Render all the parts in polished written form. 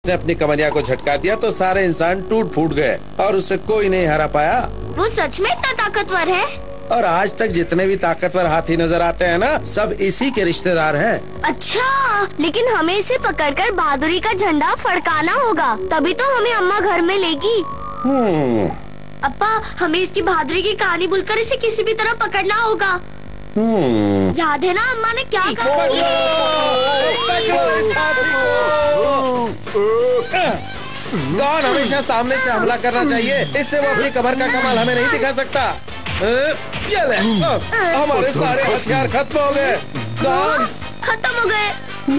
ने अपनी कमरिया को झटका दिया तो सारे इंसान टूट फूट गए और उसे कोई नहीं हरा पाया। वो सच में इतना ताकतवर है? और आज तक जितने भी ताकतवर हाथी नजर आते हैं ना, सब इसी के रिश्तेदार हैं। अच्छा, लेकिन हमें इसे पकड़कर बहादुरी का झंडा फड़काना होगा, तभी तो हमें अम्मा घर में लेगी। अप्पा, हमें इसकी बहादुरी की कहानी बोलकर इसे किसी भी तरह पकड़ना होगा। याद है ना अम्मा ने क्या कहा? गॉन हमेशा सामने से हमला करना चाहिए, इससे वो अपनी कमर का कमाल हमें नहीं दिखा सकता। ये ले, हमारे सारे हथियार खत्म हो गए। गॉन खत्म हो गए।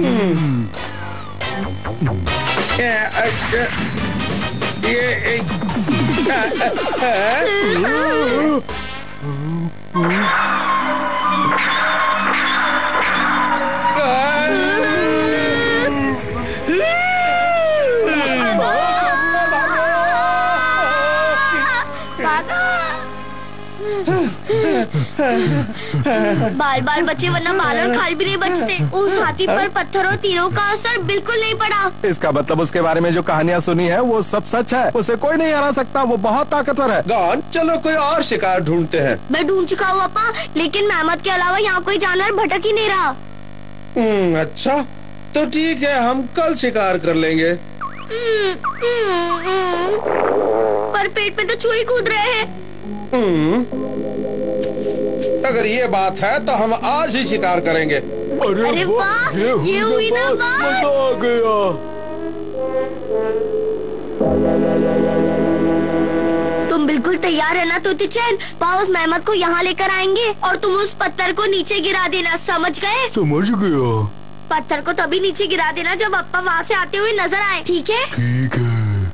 बाल बाल बचे, वरना बाल और खाल भी नहीं बचते। उस हाथी पर पत्थर और तीरों का असर बिल्कुल नहीं पड़ा। इसका मतलब उसके बारे में जो कहानियाँ सुनी है वो सब सच है। उसे कोई नहीं हरा सकता, वो बहुत ताकतवर है। गॉन, चलो कोई और शिकार ढूंढते हैं। मैं ढूंढ चुका हूँ अप्पा, लेकिन मेहमद के अलावा यहाँ कोई जानवर भटक ही नहीं रहा। अच्छा, तो ठीक है, हम कल शिकार कर लेंगे। पर पेट में तो चूहे कूद रहे हैं। अगर ये बात है तो हम आज ही शिकार करेंगे। अरे वाह, ये हुई ना बात। मजा आ गया। तुम बिल्कुल तैयार है ना तोती चैन? पापा उस मेहमद को यहाँ लेकर आएंगे और तुम उस पत्थर को नीचे गिरा देना, समझ गए? समझ गया। पत्थर को तभी नीचे गिरा देना जब अप्पा वहाँ से आते हुए नजर आए, ठीक है? ठीक है।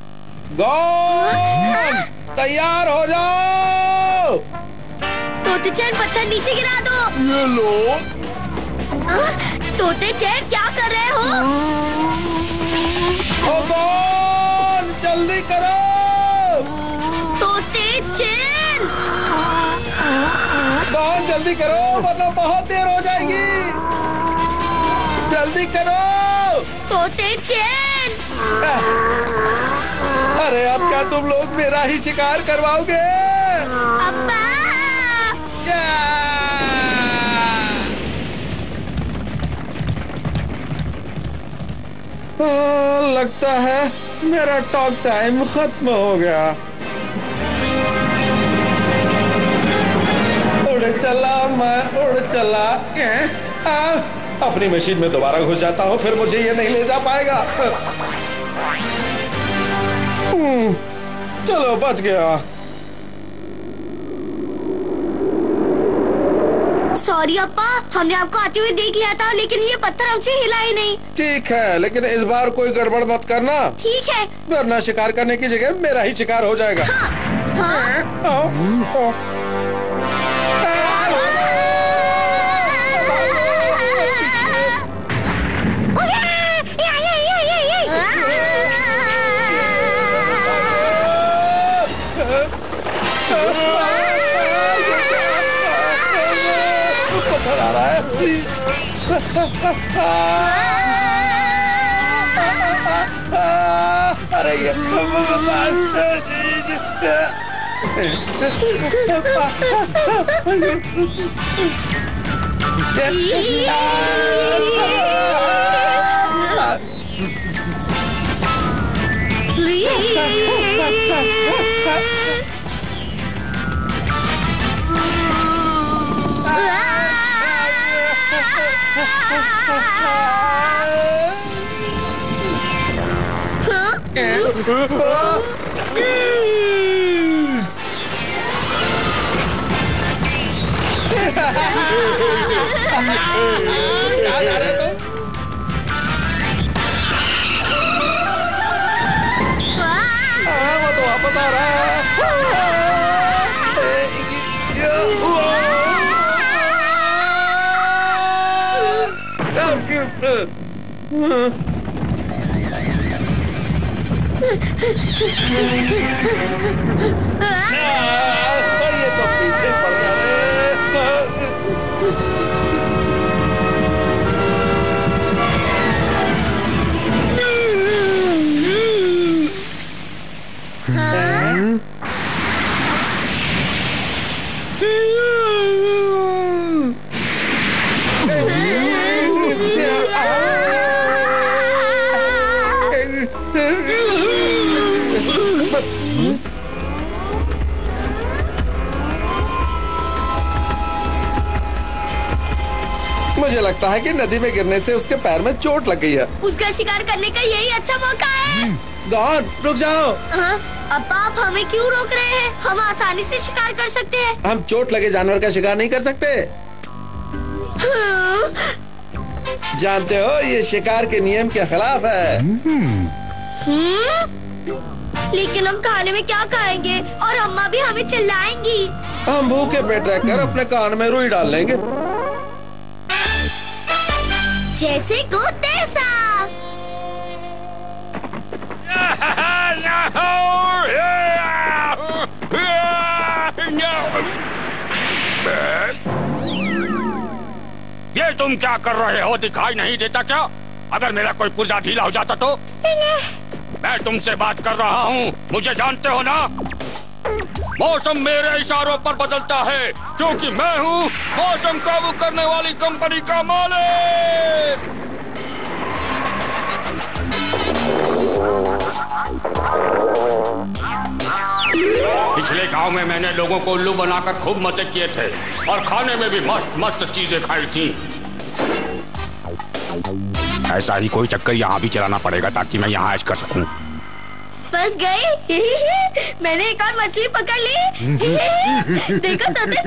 गॉन, तैयार हो जाओ। तोते चैन, पत्थर नीचे गिरा दो। ये लो। तोते चैन, क्या कर रहे हो? ओ गॉन, जल्दी करो। तोते चैन, गॉन जल्दी करो, वरना बहुत देर हो जाएगी। जल्दी करो। तोते चैन। अरे अब क्या तुम लोग मेरा ही शिकार करवाओगे? अब्बा! लगता है मेरा टॉक टाइम खत्म हो गया। उड़ चला मैं, उड़ चला। अपनी मशीन में दोबारा घुस जाता हूँ, फिर मुझे ये नहीं ले जा पाएगा। चलो, बच गया। सॉरी अप्पा, हमने आपको आते हुए देख लिया था, लेकिन ये पत्थर हमसे हिला ही नहीं। ठीक है, लेकिन इस बार कोई गड़बड़ मत करना। ठीक है। वरना शिकार करने की जगह मेरा ही शिकार हो जाएगा। पत्थर आ रहा है। अरे ये कहाँ जा रहे तुम? वो तो वापस आ रहा है। ये तो पीछे पड़ गया रे। मुझे लगता है कि नदी में गिरने से उसके पैर में चोट लग गई है। उसका शिकार करने का यही अच्छा मौका है। गॉन, रुक जाओ। अब्बा, आप हमें क्यों रोक रहे हैं? हम आसानी से शिकार कर सकते हैं। हम चोट लगे जानवर का शिकार नहीं कर सकते। जानते हो, ये शिकार के नियम के खिलाफ है। लेकिन हम खाने में क्या खाएंगे और अम्मा भी हमें चिल्लाएंगी। हम भूखे पेट रहकर अपने कान में रुई डाल लेंगे। जैसे को तैसा। ये तुम क्या कर रहे हो? दिखाई नहीं देता क्या? अगर मेरा कोई पुर्जा ढीला हो जाता तो? मैं तुमसे बात कर रहा हूँ, मुझे जानते हो ना? मौसम मेरे इशारों पर बदलता है, क्योंकि मैं हूँ मौसम काबू करने वाली कंपनी का मालिक। पिछले गांव में मैंने लोगों को उल्लू बनाकर खूब मजे किए थे और खाने में भी मस्त मस्त चीजें खाई थी। ऐसा ही कोई चक्कर यहाँ भी चलाना पड़ेगा ताकि मैं यहाँ ऐश कर सकूं। फंस गए। मैंने एक और मछली पकड़ ली। देखो तो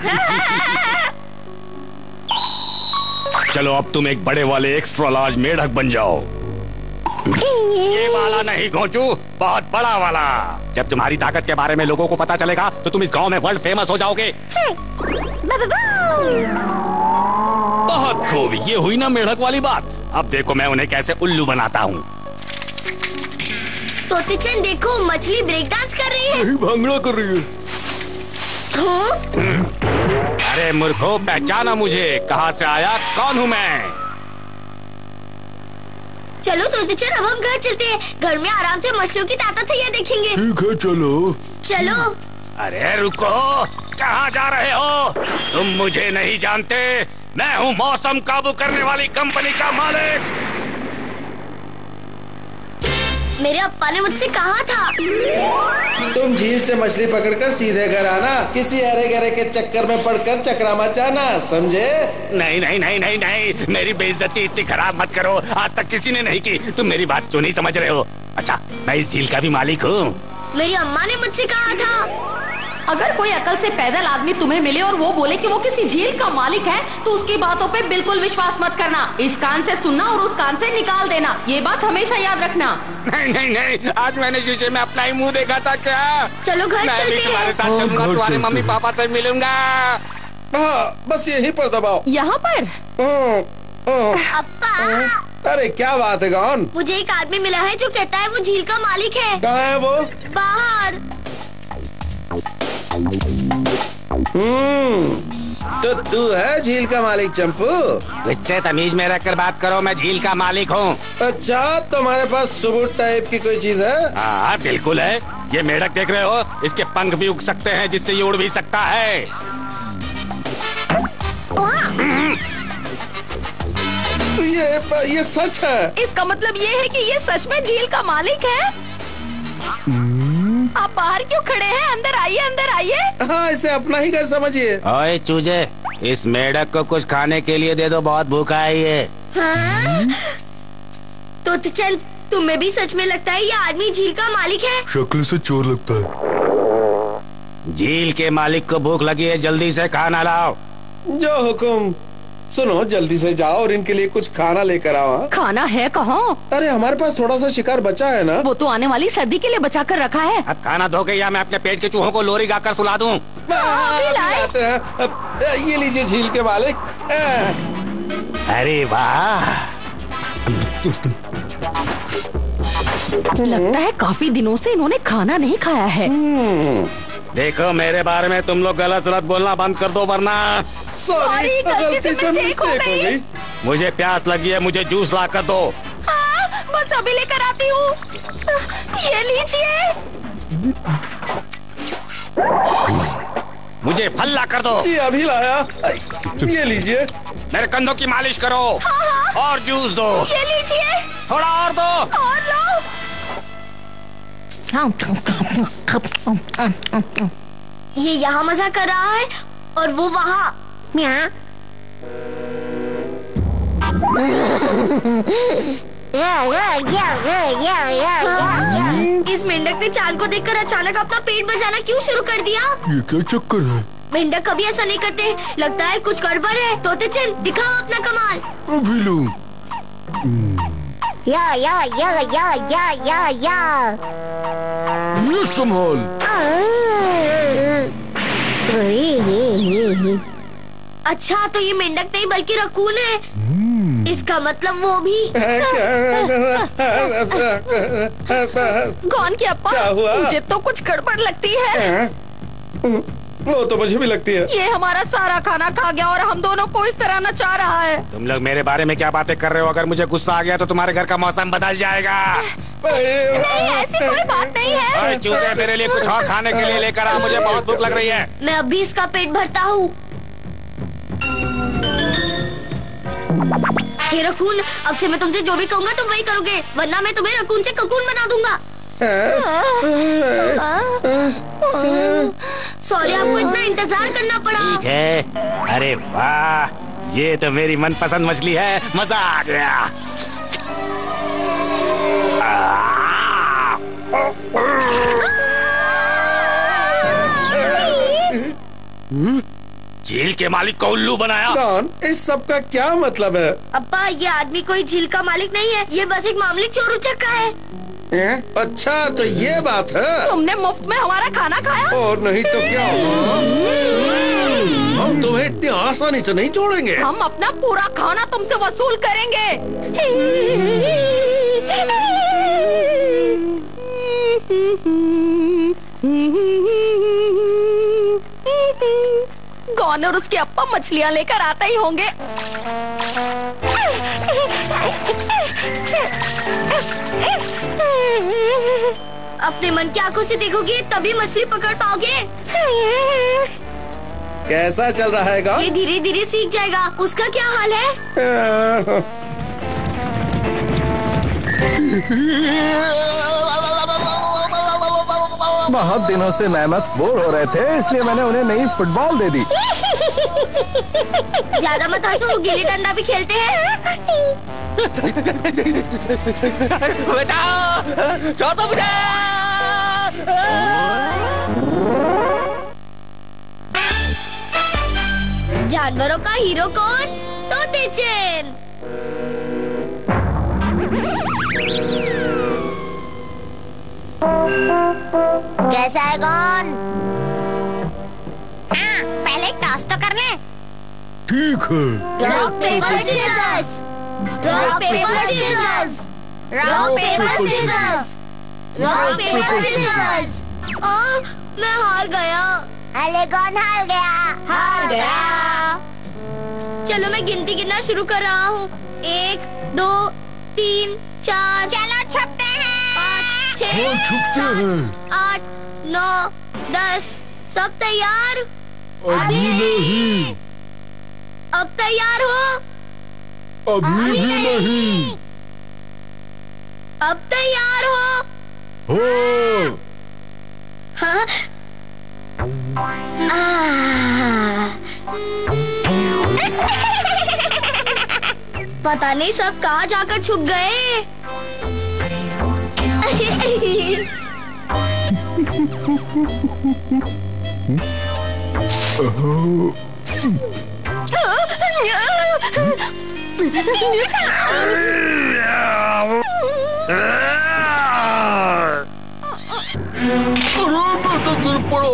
चलो अब तुम एक बड़े वाले एक्स्ट्रा लार्ज मेढक बन जाओ। ये वाला नहीं घोंचू, बहुत बड़ा वाला। जब तुम्हारी ताकत के बारे में लोगों को पता चलेगा तो तुम इस गांव में वर्ल्ड फेमस हो जाओगे। बहुत खूब, ये हुई ना मेढक वाली बात। अब देखो मैं उन्हें कैसे उल्लू बनाता हूँ। तोतीचंद देखो, मछली ब्रेक डांस कर रही है। भांगड़ा कर रही है। अरे मूर्खों, पहचाना मुझे? कहाँ से आया, कौन हूँ मैं? चलो तोतीचंद, अब हम घर चलते हैं। घर में आराम से मछलियों की ताकत देखेंगे। ठीक है, चलो चलो। अरे रुको, कहाँ जा रहे हो? तुम मुझे नहीं जानते, मैं हूँ मौसम काबू करने वाली कंपनी का मालिक। मेरे अप्पा ने मुझसे कहा था तुम झील से मछली पकड़कर सीधे घर आना, किसी अरे गरे के चक्कर में पड़कर चक्रा मत जाना, समझे? नहीं नहीं नहीं नहीं नहीं, मेरी बेइज्जती इतनी खराब मत करो, आज तक किसी ने नहीं की। तुम मेरी बात क्यों नहीं समझ रहे हो? अच्छा, मैं इस झील का भी मालिक हूँ। मेरी अम्मा ने मुझसे कहा था अगर कोई अकल से पैदल आदमी तुम्हें मिले और वो बोले कि वो किसी झील का मालिक है तो उसकी बातों पे बिल्कुल विश्वास मत करना। इस कान से सुनना और उस कान से निकाल देना, ये बात हमेशा याद रखना। नहीं नहीं नहीं, आज मैंने शीशे में अपना ही मुंह देखा था। क्या चलो घर मैं चलते भी तुम्हारे साथ चलूंगा, तुम्हारे मम्मी पापा से मिलूंगा। हाँ, बस यहीं पर दबाओ। यहाँ पर? अप्पा, अरे क्या बात है गॉन? मुझे एक आदमी मिला है जो कहता है वो झील का मालिक है। कहाँ है वो? बाहर। तो तू है झील का मालिक चंपू? मुझसे तमीज में रखकर बात करो, मैं झील का मालिक हूँ। अच्छा, तुम्हारे पास सबूत टाइप की कोई चीज है? हाँ बिल्कुल है। ये मेढक देख रहे हो, इसके पंख भी उग सकते हैं जिससे ये उड़ भी सकता है। ये सच है? इसका मतलब ये है कि ये सच में झील का मालिक है। आप बाहर क्यों खड़े हैं? अंदर आइए, अंदर आइए। हाँ, इसे अपना ही घर समझिए। ओए चूजे, इस मेढक को कुछ खाने के लिए दे दो, बहुत भूखा है ये। हाँ? तोतीचंद, तुम्हें भी सच में लगता है ये आदमी झील का मालिक है? शक्ल से चोर लगता है। झील के मालिक को भूख लगी है, जल्दी से खाना लाओ। जो हुकुम। सुनो, जल्दी से जाओ और इनके लिए कुछ खाना लेकर आओ। खाना है कहाँ? अरे हमारे पास थोड़ा सा शिकार बचा है ना। वो तो आने वाली सर्दी के लिए बचा कर रखा है। अब खाना धो के या मैं अपने पेट के चूहों को लोरी गाकर सुला दूं। लाते हैं। ये लीजिए झील के मालिक। अरे वाह, लगता है काफी दिनों से इन्होंने खाना नहीं खाया है। देखो, मेरे बारे में तुम लोग गलत सलत बोलना बंद कर दो, वरना सॉरी, गलती से मिस्टेक हो गई। मुझे प्यास लगी है, मुझे जूस ला कर दो। हाँ, बस अभी लेकर आती हूँ। ये लीजिए। मुझे फल ला कर दो। जी अभी लाया। ये लीजिए। मेरे कंधों की मालिश करो। और जूस दो। ये लीजिए। थोड़ा और दो। और लो। ये यहाँ मजा कर रहा है और वो वहाँ। इस मेंढक ने चांद को देखकर अचानक अपना पेट बजाना क्यों शुरू कर दिया? ये क्या चक्कर है? मेंढक कभी ऐसा नहीं करते। लगता है कुछ गड़बड़ है। तोते चंद, दिखाओ अपना कमाल। अभी लूं। या ये संभाल। अच्छा, तो ये मेंढक नहीं बल्कि रकून है। इसका मतलब वो भी। कौन क्या अप्पा? क्या हुआ? मुझे तो कुछ गड़बड़ लगती है। वो तो मुझे भी लगती है। ये हमारा सारा खाना खा गया और हम दोनों को इस तरह नचा रहा है। तुम लोग मेरे बारे में क्या बातें कर रहे हो? अगर मुझे गुस्सा आ गया तो तुम्हारे घर का मौसम बदल जाएगा। नहीं, ऐसी कोई बात नहीं है। चूजे, मेरे लिए कुछ और खाने के लिए लेकर आ, मुझे बहुत भूख लग रही है। मैं अभी इसका पेट भरता हूँ। हे रकून, अब से मैं तुमसे जो भी कहूँगा तुम वही करोगे, वरना मैं तुम्हें रकून से ककून बना दूंगा। सॉरी, आपको इतना इंतजार करना पड़ा। ठीक है। अरे वाह, ये तो मेरी मनपसंद मछली है। मजा आ गया। झील के मालिक को उल्लू बनाया। डॉन, इस सब का क्या मतलब है? अप्पा, ये आदमी कोई झील का मालिक नहीं है। ये बस एक मामूली चोर उचक्का है। अच्छा, तो ये बात है। तुमने मुफ्त में हमारा खाना खाया? और नहीं तो क्या? हम तुम्हें इतनी आसानी से नहीं छोड़ेंगे। हम अपना पूरा खाना तुमसे वसूल करेंगे। गॉन और उसके अप्पा मछलियाँ लेकर आते ही होंगे। अपने मन की आंखों से देखोगे तभी मछली पकड़ पाओगे। कैसा चल रहा है गॉन? ये धीरे धीरे सीख जाएगा। उसका क्या हाल है? बहुत दिनों से मेहमत बोर हो रहे थे, इसलिए मैंने उन्हें नई फुटबॉल दे दी। ज्यादा मत हंसो, गिल्ली डंडा भी खेलते हैं। बचाओ, छोड़ दो मुझे। जानवरों का हीरो कौन? तोते चैन। कैसा है कौन? हाँ, पहले टॉस तो कर ले। ठीक है। Rock paper scissors, rock paper scissors, rock paper scissors, rock paper scissors. मैं हार गया। अरे कौन हार गया? हार गया। चलो मैं गिनती गिनना शुरू कर रहा हूँ। 1, 2, 3, 4। चलो छपते हैं। 5, 6, 7, 8, 9, 10। सब तैयार? अभी नहीं। अब तैयार हो? अभी भी नहीं। अब तैयार हो? हो। हाँ? पता नहीं सब कहाँ जाकर छुप गए। मैं तो गिर पड़ो।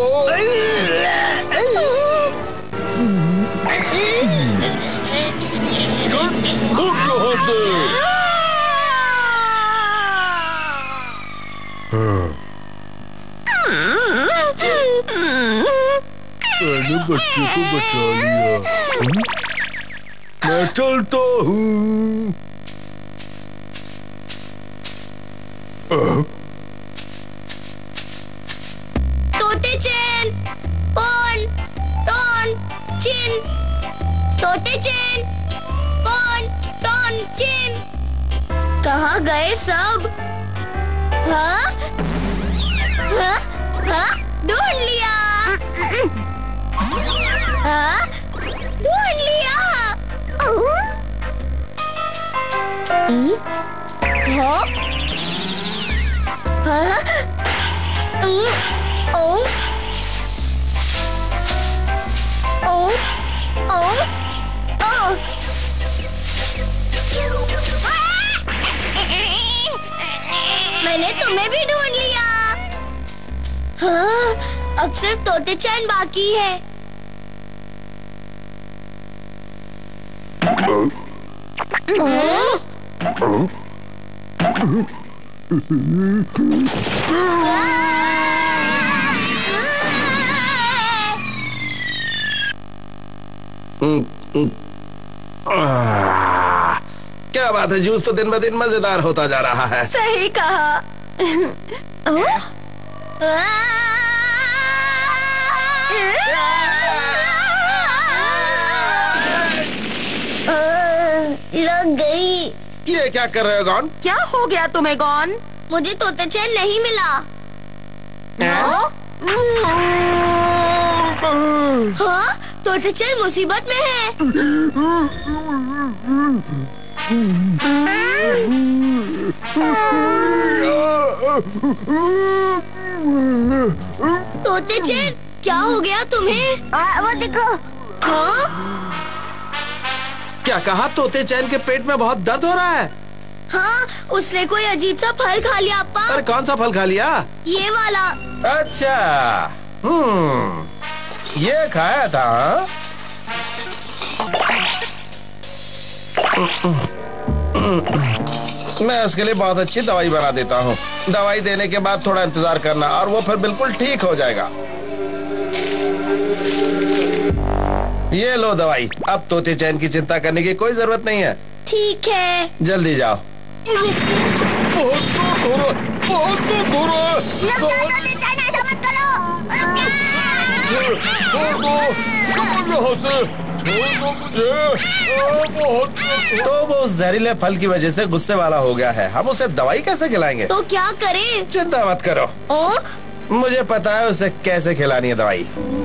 मैंने बच्चे को बचा लिया। मैं चलता हूँ। तोते चैन, पॉन, टॉन, चिन। तोते चैन, पॉन, टॉन, चिन। कहाँ गए सब? हाँ? ढूंढ लिया। ढूंढ लिया। मैंने तुम्हें भी ढूंढ लिया। हाँ, अब सिर्फ तोते चैन बाकी है। क्या बात है, जूस तो दिन ब दिन मजेदार होता जा रहा है। सही कहा। लग गई। ये क्या कर रहे हो गॉन? क्या हो गया तुम्हें गॉन? मुझे तोते चैन नहीं मिला। हाँ, तोते चैन मुसीबत में है। तोते चैन, क्या हो गया तुम्हें? वो देखो। हाँ? क्या कहा? तोते चैन के पेट में बहुत दर्द हो रहा है। हाँ, उसने कोई अजीब सा फल खा लिया अप्पा। अरे कौन सा फल खा लिया? ये वाला। अच्छा, ये खाया था। मैं उसके लिए बहुत अच्छी दवाई बना देता हूँ। दवाई देने के बाद थोड़ा इंतजार करना और वो फिर बिल्कुल ठीक हो जाएगा। ये लो दवाई। अब तोते चैन की चिंता करने की कोई जरूरत नहीं है। ठीक है, जल्दी जाओ। तो वो जहरीले फल की वजह से गुस्से वाला हो गया है। हम उसे दवाई कैसे खिलाएंगे? तो क्या करें? चिंता मत करो, मुझे पता है उसे कैसे खिलानी है दवाई।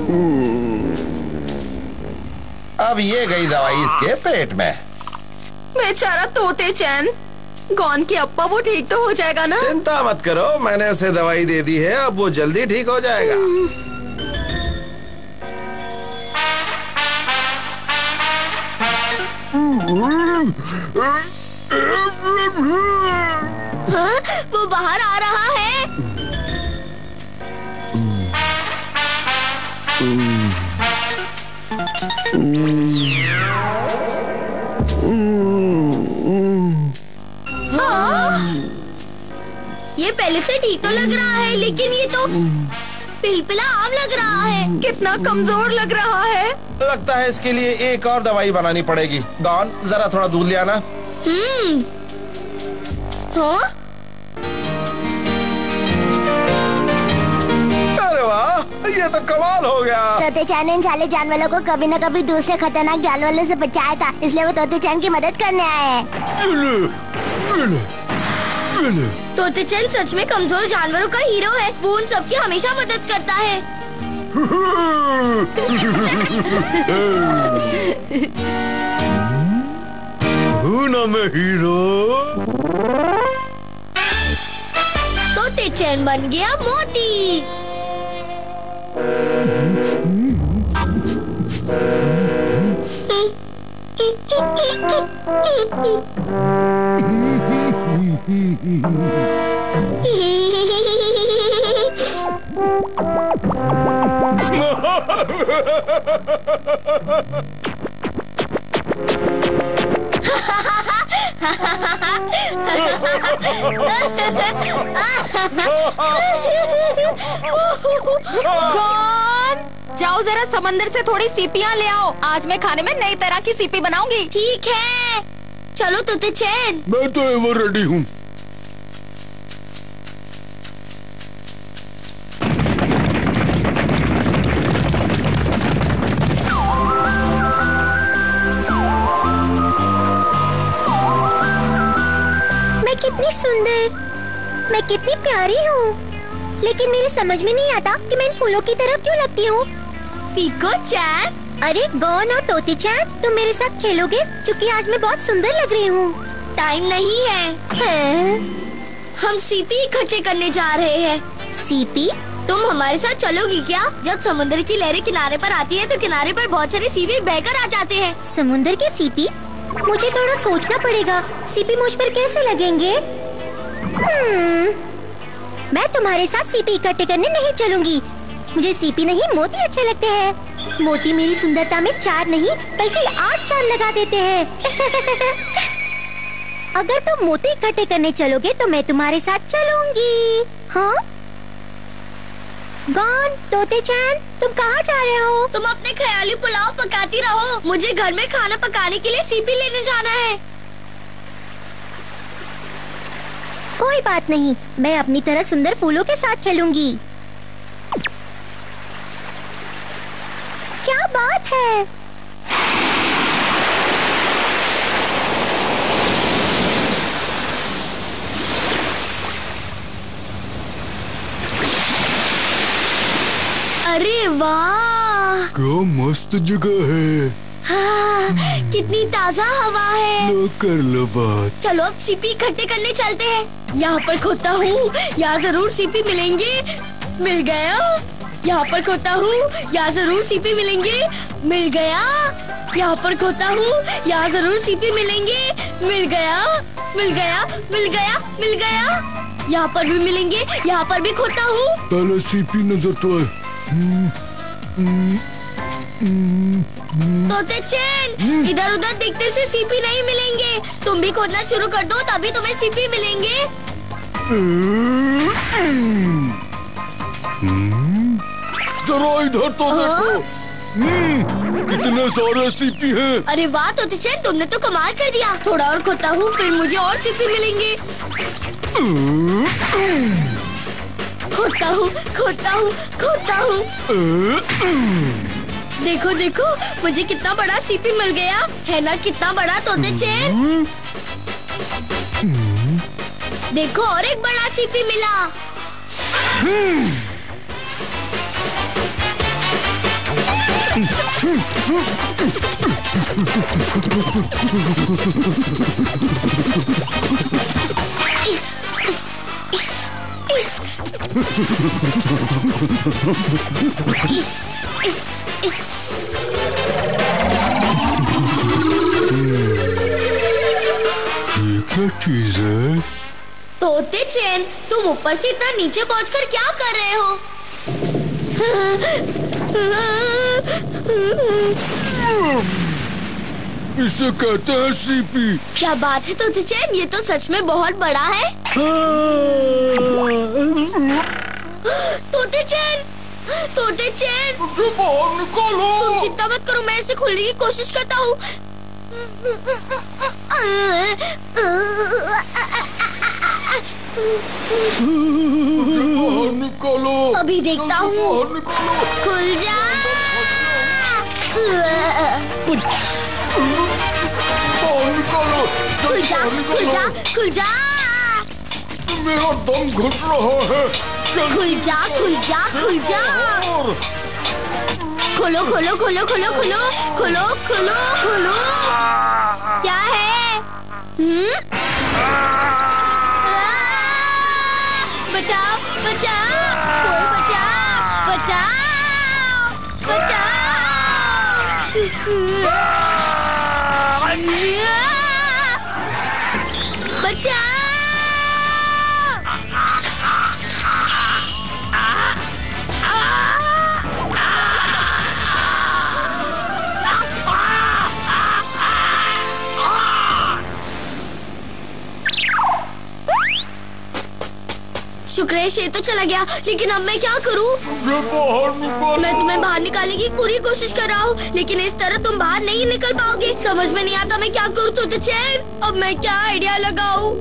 अब ये गई दवाई इसके पेट में। बेचारा तोते चैन। गॉन की अप्पा, वो ठीक तो हो जाएगा ना? चिंता मत करो, मैंने उसे दवाई दे दी है, अब वो जल्दी ठीक हो जाएगा। हाँ, वो बाहर आ रहा है। ये पहले से ठीक तो लग रहा है, लेकिन ये तो पिलपिला आम लग रहा है। कितना कमजोर लग रहा है। लगता है इसके लिए एक और दवाई बनानी पड़ेगी। डॉन, जरा थोड़ा दूध ले आना। हाँ? अरे वाह, ये तो कमाल हो गया। तोते चैन इन साले जानवरों को कभी न कभी दूसरे खतरनाक जानवरों से बचाया था, इसलिए वो तोते चैन की मदद करने आए हैं। तोते चैन सच में कमजोर जानवरों का हीरो है। वो उन सबकी हमेशा मदद करता है। ना मैं हीरो। तोते चैन बन गया मोती। गॉन, जाओ जरा समंदर से थोड़ी सीपियाँ ले आओ। आज मैं खाने में नई तरह की सीपी बनाऊंगी। ठीक है, चलो तोते चैन। मैं तो एवर रेडी हूँ। मैं कितनी सुंदर, मैं कितनी प्यारी हूँ। लेकिन मेरे समझ में नहीं आता कि मैं इन फूलों की तरफ क्यों लगती हूँ। पीको चैन, अरे गौन और तोते चैन, तुम मेरे साथ खेलोगे क्योंकि आज मैं बहुत सुंदर लग रही हूँ। टाइम नहीं है। हम सीपी इकट्ठे करने जा रहे हैं। सीपी? तुम हमारे साथ चलोगी क्या? जब समुद्र की लहरें किनारे पर आती है तो किनारे पर बहुत सारे सीपी बहकर आ जाते हैं। समुद्र के सीपी? मुझे थोड़ा सोचना पड़ेगा। सीपी मुझ पर कैसे लगेंगे? मैं तुम्हारे साथ सीपी इकट्ठे करने नहीं चलूंगी। मुझे सीपी नहीं, मोती अच्छे लगते हैं। मोती मेरी सुंदरता में 4 नहीं बल्कि 8 चांद लगा देते हैं। अगर तुम मोती इकट्ठे करने चलोगे तो मैं तुम्हारे साथ चलूंगी। हाँ? गौन, तोते चैन, तुम कहाँ जा रहे हो? तुम अपने ख्याली पुलाव पकाती रहो। मुझे घर में खाना पकाने के लिए सीपी लेने जाना है। कोई बात नहीं, मैं अपनी तरह सुंदर फूलों के साथ खेलूंगी। क्या बात है? अरे वाह, क्या मस्त जगह है। हाँ, कितनी ताजा हवा है। लो कर लो बात। चलो अब सीपी इकट्ठे करने चलते हैं। यहाँ पर खोता हूँ, यहाँ जरूर सीपी मिलेंगे। मिल गया। यहाँ पर खोता हूँ, यहाँ जरूर सीपी मिलेंगे। मिल गया। यहाँ पर खोता हूँ, यहाँ जरूर सीपी मिलेंगे। मिल गया, मिल गया, मिल गया, मिल गया। यहाँ पर भी मिलेंगे, यहाँ पर भी खोता हूँ। पहले सीपी नजर तो है। तोते चैन, इधर उधर देखने से सीपी नहीं मिलेंगे। तुम भी खोदना शुरू कर दो, तभी तुम्हें सीपी मिलेंगे। जरा इधर तो देखो। कितने सारे सीपी हैं। अरे वाह तोते चैन, तुमने तो कमाल कर दिया। थोड़ा और खोता हूँ, फिर मुझे और सीपी मिलेंगे। खोता हूँ, खोता हूँ, खोता हूँ। देखो देखो, मुझे कितना बड़ा सीपी मिल गया है ना। कितना बड़ा तोते चैन। देखो और एक बड़ा सीपी मिला। ये क्या चीज है? तोते चैन, तुम ऊपर से इतना नीचे पहुंचकर क्या कर रहे हो? इसे कहते हैं सीपी। क्या बात है तोते चैन, ये तो सच में बहुत बड़ा है। तोते चैन, तोते चैन, बाहर निकालो। तुम चिंता मत करो, मैं इसे खोलने की कोशिश करता हूँ। बाहर निकालो। अभी देखता हूँ। खुल जा। बाहर निकालो। खुल जा, खुल जा, खुल जा। मेरा दम घुट रहा है। खुल जा, खुल जा, खुल जा। खोलो खोलो खोलो खोलो खोलो खोलो खोलो खोलो। क्या है? बचाओ बचाओ, कोई बचाओ बचाओ बचाओ। बचाओ। शुक्र है ये तो चला गया, लेकिन अब मैं क्या करूं? मैं तुम्हें बाहर निकालने की पूरी कोशिश कर रहा हूँ, लेकिन इस तरह तुम बाहर नहीं निकल पाओगे। समझ में नहीं आता मैं क्या करूँ तोते चैन। अब मैं क्या आइडिया लगाऊं?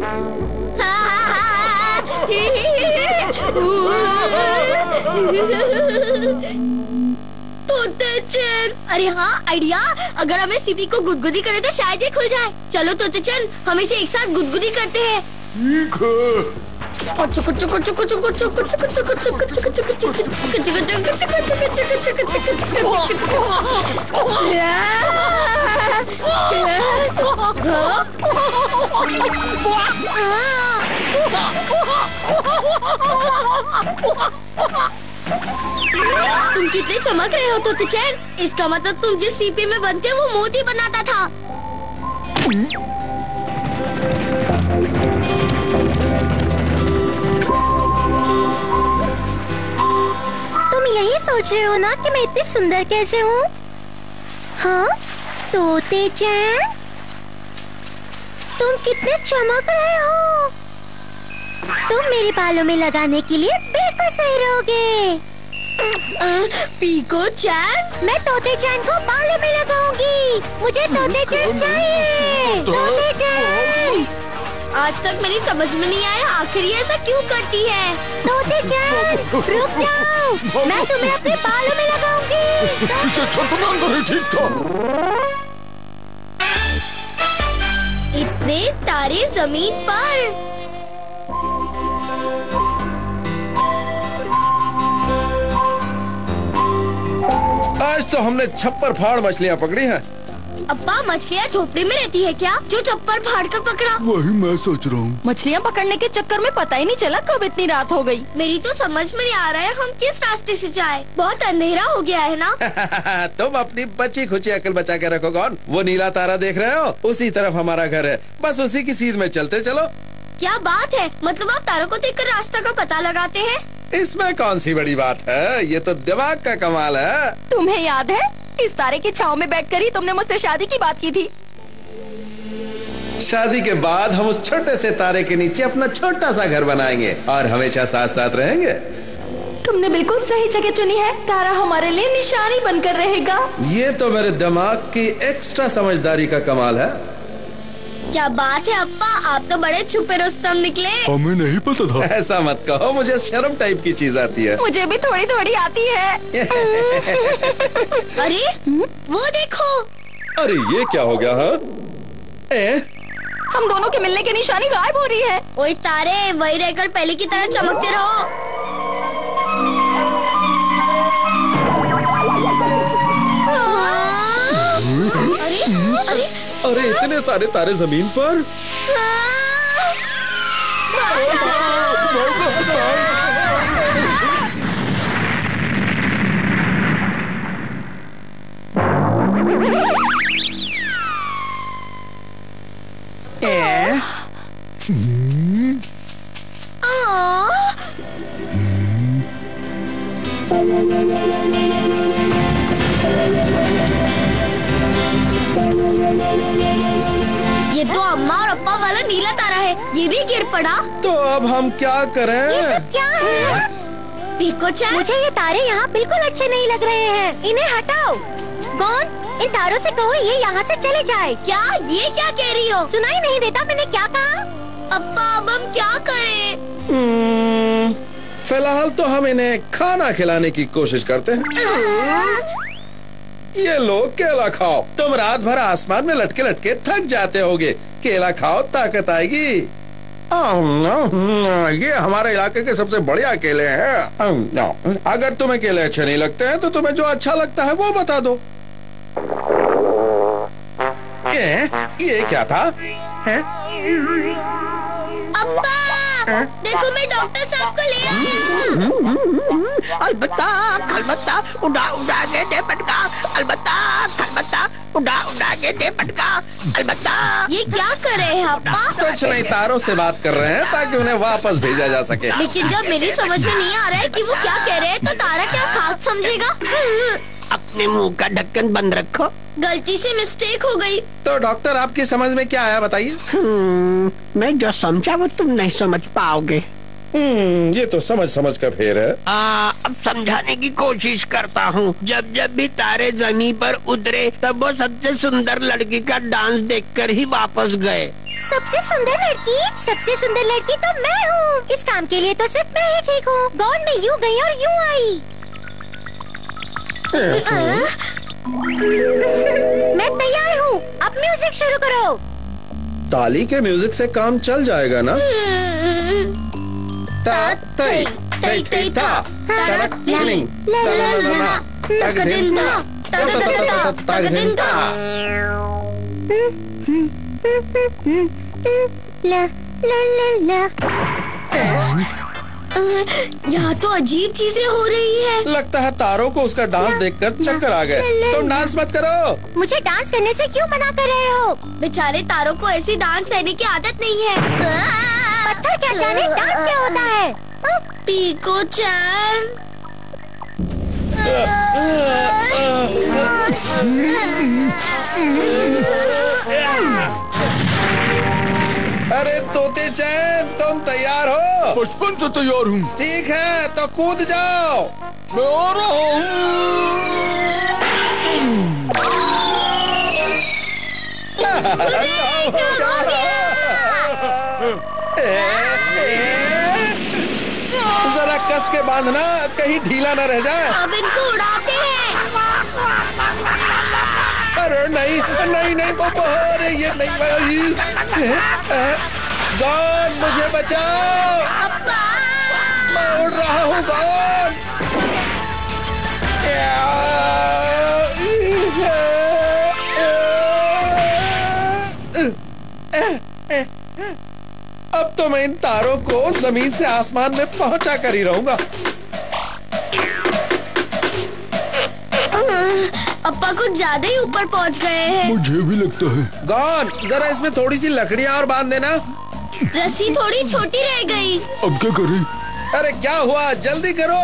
तोते चैन, अरे हाँ आइडिया। अगर हमें सीपी को गुदगुदी करें तो शायद ये खुल जाए। चलो तोते चैन, हम इसे एक साथ गुदगुदी करते हैं। ठीक है। तुम कितने चमक रहे हो तोते चैन। इसका मतलब तुम जिस सीपी में बनते वो मोती बनाता था। तुम यही सोच रहे हो ना कि मैं इतनी सुंदर कैसे हूँ? हाँ तोते चैन, तुम कितने चमक रहे हो। तुम मेरे बालों में लगाने के लिए बिल्कुल सही रहोगे। पीको चैन, मैं तोते चैन को बालों में लगाऊंगी। मुझे तोते चैन चाहिए। तोते चैन, आज तक मेरी समझ में नहीं आया आखिर ये ऐसा क्यों करती है। तोते चैन रुक जाओ, मैं तुम्हें अपने बालों में लगाऊंगी। इसे छत में अंदर ही ठीक था। इतने तारे जमीन पर। आज तो हमने छप्पर फाड़ मछलियाँ पकड़ी हैं। अब्बा मछलियाँ झोपड़ी में रहती है क्या, जो छप्पर फाड़ कर पकड़ा? वही मैं सोच रहा हूँ। मछलियाँ पकड़ने के चक्कर में पता ही नहीं चला कब इतनी रात हो गई। मेरी तो समझ में नहीं आ रहा है हम किस रास्ते से जाए। बहुत अंधेरा हो गया है ना। तुम अपनी बच्ची खुची अकल बचा के रखो। कौन वो नीला तारा देख रहे हो? उसी तरफ हमारा घर है, बस उसी की सीध में चलते चलो। क्या बात है, मतलब आप तारों को देखकर रास्ता का पता लगाते हैं? इसमें कौन सी बड़ी बात है, ये तो दिमाग का कमाल है। तुम्हें याद है इस तारे की छांव में बैठकर ही तुमने मुझसे शादी की बात की थी। शादी के बाद हम उस छोटे से तारे के नीचे अपना छोटा सा घर बनाएंगे और हमेशा साथ साथ रहेंगे। तुमने बिल्कुल सही जगह चुनी है। तारा हमारे लिए निशानी बनकर रहेगा। ये तो मेरे दिमाग की एक्स्ट्रा समझदारी का कमाल है। क्या बात है अप्पा, आप तो बड़े छुपे रुस्तम निकले। हमें नहीं पता था। ऐसा मत कहो, मुझे शर्म टाइप की चीज आती है। मुझे भी थोड़ी थोड़ी आती है। अरे वो देखो। अरे ये क्या हो गया? हाँ हम दोनों के मिलने की निशानी गायब हो रही है। ओए तारे, वही रहकर पहले की तरह चमकते रहो। अरे अरे अरे इतने सारे तारे जमीन पर। ये तो अम्मा और अप्पा वाला नीला तारा है, ये भी गिर पड़ा। तो अब हम क्या करें? ये सब क्या है? पीको चैन, मुझे ये तारे यहाँ बिल्कुल अच्छे नहीं लग रहे हैं। इन्हें हटाओ। कौन? इन तारों से कहो ये यहाँ से चले जाए। क्या ये क्या कह रही हो? सुनाई नहीं देता मैंने क्या कहा? अप्पा अब हम क्या करें? फिलहाल तो हम इन्हें खाना खिलाने की कोशिश करते हैं। ये लो केला खाओ। तुम रात भर आसमान में लटके लटके थक जाते होगे। केला खाओ, ताकत आएगी। ये हमारे इलाके के सबसे बढ़िया केले हैं। अगर तुम्हें केले अच्छे नहीं लगते हैं तो तुम्हें जो अच्छा लगता है वो बता दो। ये क्या था? अप्पा देखो मैं डॉक्टर साहब को ले आया। अलबत्ता खलबत्ता उड़ा उड़ा के दे पटका। अलबत्ता खलबत्ता उड़ा उड़ा के दे पटका। अलबत्ता। ये क्या कर रहे हैं अप्पा? कुछ नहीं, तारों से बात कर रहे हैं ताकि उन्हें वापस भेजा जा सके। लेकिन जब मेरी समझ में नहीं आ रहा है कि वो क्या कह रहे हैं तो तारा क्या खाक समझेगा? अपने मुंह का ढक्कन बंद रखो। गलती से मिस्टेक हो गई। तो डॉक्टर आपकी समझ में क्या आया बताइए? मैं जो समझा वो तुम नहीं समझ पाओगे। ये तो समझ समझ का फेर है। अब समझाने की कोशिश करता हूँ। जब जब भी तारे जमीन पर उतरे तब वो सबसे सुंदर लड़की का डांस देखकर ही वापस गए। सबसे सुंदर लड़की? सबसे सुंदर लड़की तो मैं हूँ। इस काम के लिए तो सिर्फ मैं ही ठीक हूँ। गॉन में यूँ गई और यूँ आई। मैं तैयार हूँ, अब म्यूजिक शुरू करो। ताली के म्यूजिक से काम चल जाएगा ना? ता तै तै तै ता तनक लिंग तननना तगदिन ता तगदिन ता। ला ला ला ला। यहाँ तो अजीब चीजें हो रही है। लगता है तारों को उसका डांस देखकर चक्कर आ गए। तुम डांस मत करो। मुझे डांस करने से क्यों मना कर रहे हो? बेचारे तारों को ऐसी डांस सहने की आदत नहीं है। पत्थर क्या जाने डांस क्या होता है? पीको चैन। अरे तोते चैन, तुम तैयार हो? बचपन से तैयार हूँ। ठीक है तो कूद जाओ। मैं आ रहा हूँ। जरा कस के बांधना, कहीं ढीला न रह जाए। अब इनको उड़ाते हैं। अरे नहीं नहीं नहीं अरे ये नहीं भाई। गॉन मुझे बचाओ। अब्बा मैं उड़ रहा हूँ गॉन। अब तो मैं इन तारों को जमीन से आसमान में पहुंचा कर ही रहूंगा। अप्पा कुछ ज्यादा ही ऊपर पहुंच गए हैं। मुझे भी लगता है। गॉन जरा इसमें थोड़ी सी लकड़ियां और बांध देना। रस्सी थोड़ी छोटी रह गई। अब क्या करें? अरे क्या हुआ, जल्दी करो।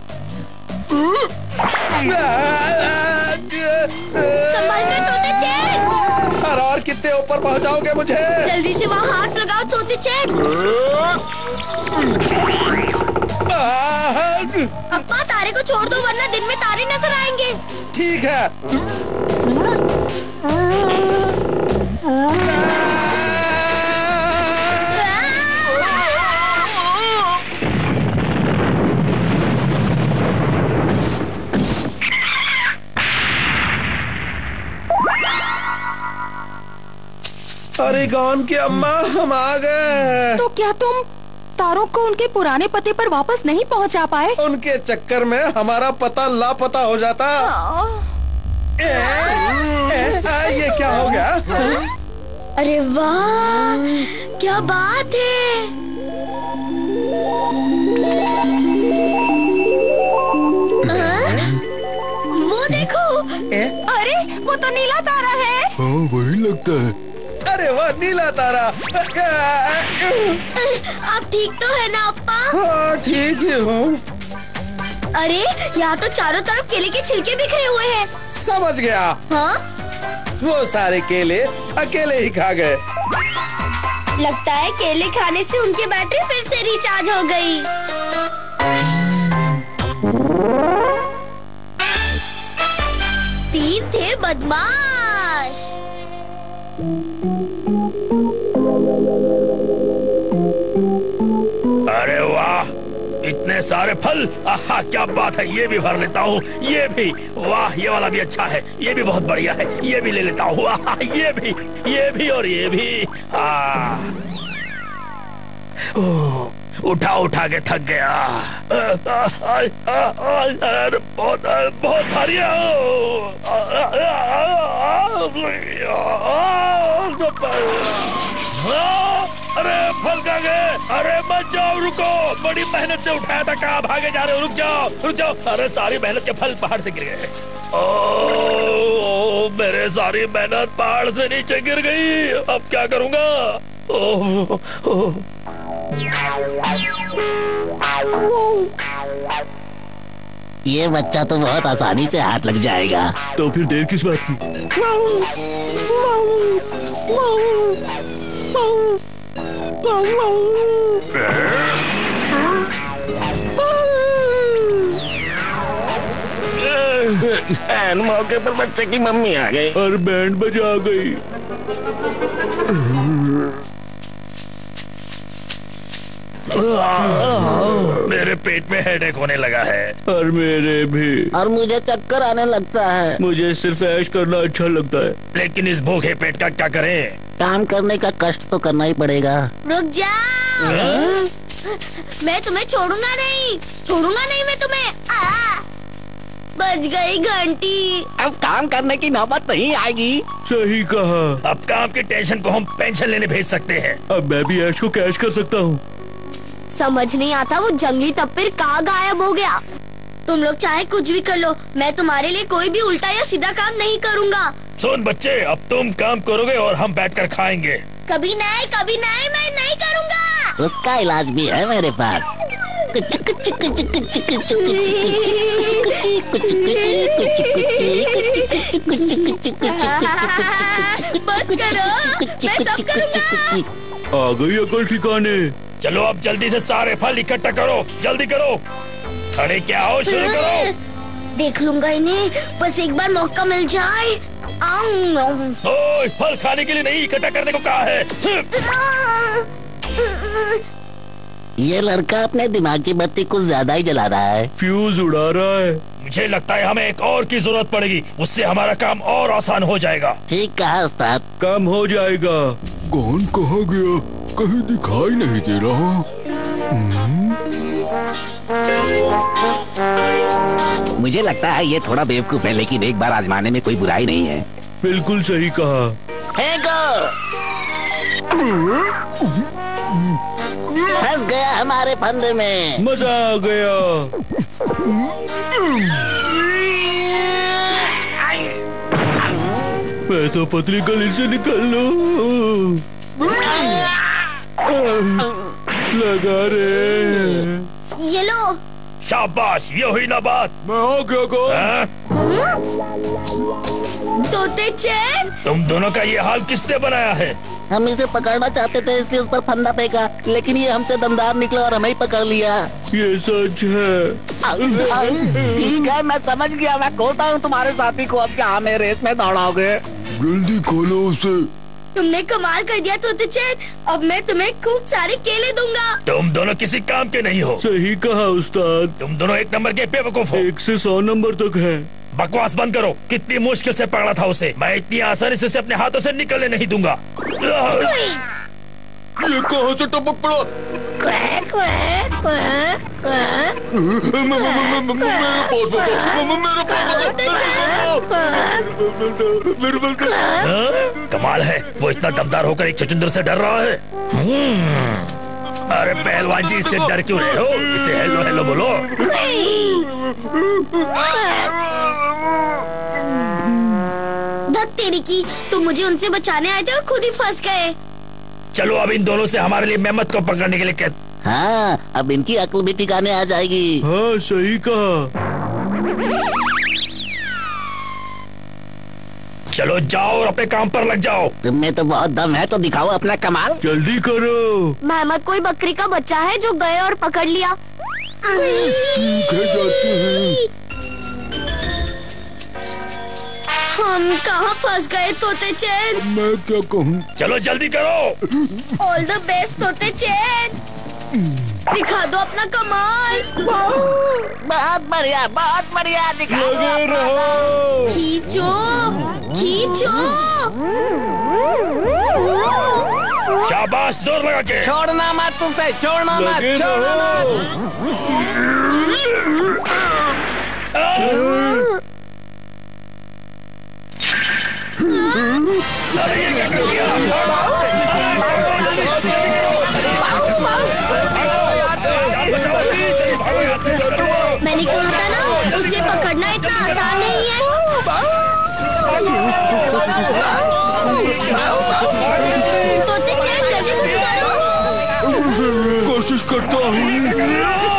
संभाल कर तोते चैन। और कितने ऊपर पहुंचाओगे मुझे? जल्दी से वहाँ हाथ लगाओ तोते चैन। अप्पा तारे को छोड़ दो वरना दिन में तारे नजर आएंगे। ठीक है। अरे गॉन की अम्मा, हम आ गए। तो क्या तुम तारों को उनके पुराने पते पर वापस नहीं पहुंचा पाए? उनके चक्कर में हमारा पता लापता हो जाता। ये क्या हो गया? अरे वाह, क्या बात है। वो देखो। अरे वो तो नीला तारा है। हाँ वही लगता है। अरे वाह, नीला तारा। आप ठीक तो है ना अप्पा? हाँ ठीक ही हूँ। अरे यहाँ तो चारों तरफ केले के छिलके बिखरे हुए हैं। समझ गया। हाँ? वो सारे केले अकेले ही खा गए। लगता है केले खाने से उनकी बैटरी फिर से रिचार्ज हो गई। तीन थे बदमाश। अरे वाह, इतने सारे फल। आहा क्या बात है, ये भी भर लेता हूँ। ये भी, वाह ये वाला भी अच्छा है, ये भी बहुत बढ़िया है, ये भी ले लेता हूँ। ये भी और ये भी। उठा उठा के थक गया। बहुत बहुत भारी है। अरे फल कहाँ गए? अरे मत जाओ, रुको, बड़ी मेहनत से उठाया था, कहाँ भागे जा रहे हो? रुक जाओ रुक जाओ। अरे सारी मेहनत के फल पहाड़ से गिर गए। ओ मेरे सारी मेहनत पहाड़ से नीचे गिर गई। अब क्या करूँगा? ये बच्चा तो बहुत आसानी से हाथ लग जाएगा। तो फिर देर किस बात की? मौके पर बच्चे की मम्मी आ गई और बैंड बजा गई। मेरे पेट में हेडेक होने लगा है। और मेरे भी। और मुझे चक्कर आने लगता है। मुझे सिर्फ ऐश करना अच्छा लगता है। लेकिन इस भूखे पेट का क्या करें? काम करने का कष्ट तो करना ही पड़ेगा। रुक जा। मैं तुम्हें छोड़ूंगा नहीं मैं तुम्हें। बच गई घंटी। अब काम करने की नौबत नहीं आएगी। सही कहा। अब काम की टेंशन को हम पेंशन लेने भेज सकते हैं। अब मैं भी ऐश को कैश कर सकता हूँ। समझ नहीं आता वो जंगली तप्पीर कहाँ गायब हो गया। तुम लोग चाहे कुछ भी कर लो, मैं तुम्हारे लिए कोई भी उल्टा या सीधा काम नहीं करूँगा। सुन बच्चे, अब तुम काम करोगे और हम बैठकर खाएंगे। कभी नहीं, मैं नहीं करूँगा। उसका इलाज भी है मेरे पास। बस करो, मैं सब करूँगा। आ गई अकल ठिकाने। चलो अब जल्दी से सारे फल इकट्ठा करो, जल्दी करो। खड़े क्या हो, शुरू करो। देख लूंगा इन्हें, बस एक बार मौका मिल जाए। ओए, फल खाने के लिए नहीं, इकट्ठा करने को कहा है। ये लड़का अपने दिमाग की बत्ती कुछ ज्यादा ही जला रहा है। फ्यूज उड़ा रहा है। मुझे लगता है हमें एक और की जरूरत पड़ेगी, उससे हमारा काम और आसान हो जाएगा। ठीक कहा उस्ताद। काम हो जाएगा। कौन कहाँ गया? कहीं दिखाई नहीं दे रहा। मुझे लगता है ये थोड़ा बेवकूफ है, लेकिन एक बार आजमाने में कोई बुराई नहीं है। बिल्कुल सही कहा। फंस गया हमारे फंदे में। मजा आ गया। मैं तो पतली गली से निकल लूं। लगा रे। ये लो। शाबाश, ये हुई ना बात। मैं आ गया। तोते चैन, तुम दोनों का ये हाल किसने बनाया है? हम इसे पकड़ना चाहते थे, इसलिए उस पर फंदा फेंका, लेकिन ये हमसे दमदार निकला और हमें ही पकड़ लिया। ये सच है। ठीक है, मैं समझ गया। मैं खोता हूँ तुम्हारे साथी को। अब क्या हमें रेस में दौड़ाओगे? जल्दी खोलो उसे। तुमने कमाल कर दिया तोते चैन। अब मैं तुम्हें खूब सारे केले दूंगा। तुम दोनों किसी काम के नहीं हो। सही कहा उस्ताद। तुम दोनों एक नंबर के बेवकूफ हो। 1 से 100 नंबर तक है। बकवास बंद करो। कितनी मुश्किल से पकड़ा था उसे। मैं इतनी आसानी से उसे अपने हाथों से निकलने नहीं दूंगा। ये कहाँ से टपक पड़ा? कमाल है, वो इतना दमदार होकर एक चुचुंदर से डर रहा है। अरे पहलवान जी, इससे डर क्यों रहे हो? इसे हेलो हेलो बोलो। धत तेरी की, तुम मुझे उनसे बचाने आए थे और खुद ही फंस गए। चलो अब इन दोनों से हमारे लिए मेहमत को पकड़ने के लिए कह। हाँ, अब इनकी अक्ल भी ठिकाने आ जाएगी। हाँ सही कहा। चलो जाओ और अपने काम पर लग जाओ। तुमने तो बहुत दम है, तो दिखाओ अपना कमाल। जल्दी करो। मोहम्मद कोई बकरी का बच्चा है जो गए और पकड़ लिया। ठीक है, जाते हैं। हम कहाँ फंस गए तोते चैन? मैं क्या कहूँ? चलो जल्दी करो। ऑल द बेस्ट तोते चैन। दिखा दो अपना कमाल। बहुत बढ़िया दिखाओ अपना रहो। खींचो खींचो। शाबाश, जोर लगा के। छोड़ना मत उसे, छोड़ना मत, लगे छोड़ना रहो। अरे ये क्या कर दिया? मैंने कहा था ना, उसे पकड़ना इतना आसान नहीं है। तोते चैन, जल्दी कुछ करो। कोशिश करता हूँ।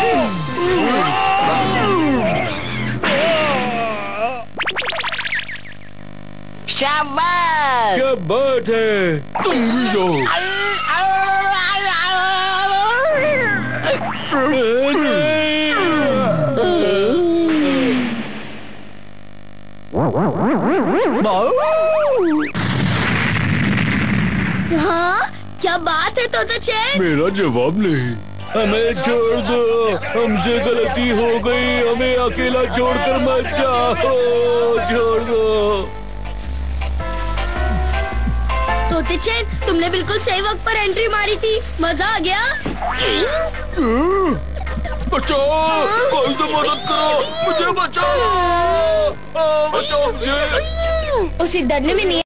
शाबाश। क्या बात है। तुम भी जाओ। हाँ, क्या बात है तोते चैन? मेरा जवाब नहीं। हमें छोड़ दो, हमसे गलती हो गई। हमें अकेला छोड़कर मत जाओ। छोड़ दो। मोती चैन, तुमने बिल्कुल सही वक्त पर एंट्री मारी थी। मजा आ गया। बचाओ, कोई तो मदद करो, मुझे बचाओ, बचाओ मुझे। उसे डरने में नहीं